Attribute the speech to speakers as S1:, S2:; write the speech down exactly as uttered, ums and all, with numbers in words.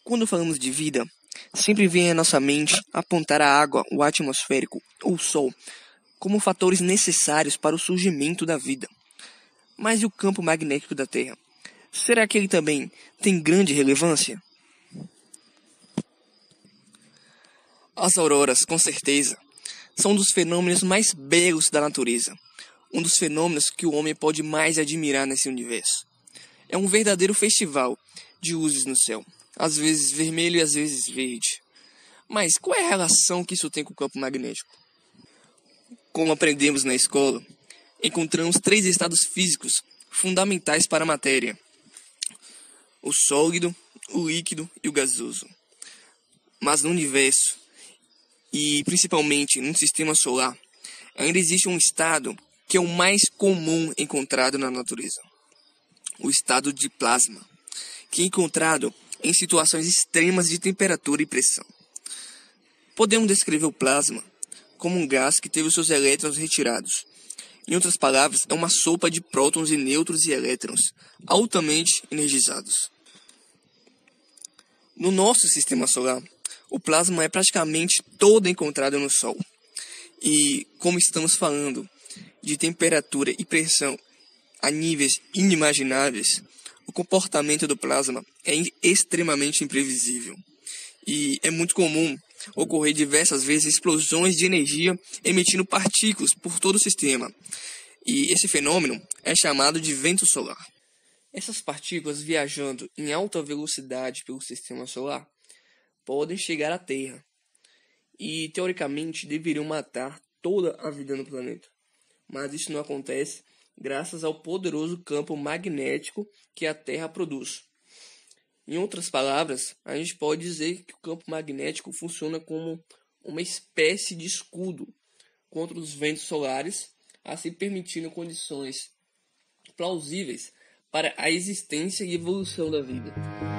S1: Quando falamos de vida, sempre vem à nossa mente apontar a água, o ar atmosférico ou o sol como fatores necessários para o surgimento da vida. Mas e o campo magnético da Terra? Será que ele também tem grande relevância? As auroras, com certeza, são um dos fenômenos mais belos da natureza, um dos fenômenos que o homem pode mais admirar nesse universo. É um verdadeiro festival de luzes no céu, às vezes vermelho e às vezes verde. Mas qual é a relação que isso tem com o campo magnético? Como aprendemos na escola, encontramos três estados físicos fundamentais para a matéria: o sólido, o líquido e o gasoso. Mas no universo, e principalmente no sistema solar, ainda existe um estado que é o mais comum encontrado na natureza: o estado de plasma, que é encontrado em situações extremas de temperatura e pressão. Podemos descrever o plasma como um gás que teve os seus elétrons retirados. Em outras palavras, é uma sopa de prótons e nêutrons e elétrons altamente energizados. No nosso sistema solar, o plasma é praticamente todo encontrado no Sol. E, como estamos falando de temperatura e pressão a níveis inimagináveis, o comportamento do plasma é extremamente imprevisível. E é muito comum ocorrer diversas vezes explosões de energia emitindo partículas por todo o sistema. E esse fenômeno é chamado de vento solar. Essas partículas, viajando em alta velocidade pelo sistema solar, podem chegar à Terra e, teoricamente, deveriam matar toda a vida no planeta. Mas isso não acontece graças ao poderoso campo magnético que a Terra produz. Em outras palavras, a gente pode dizer que o campo magnético funciona como uma espécie de escudo contra os ventos solares, assim permitindo condições plausíveis para a existência e evolução da vida.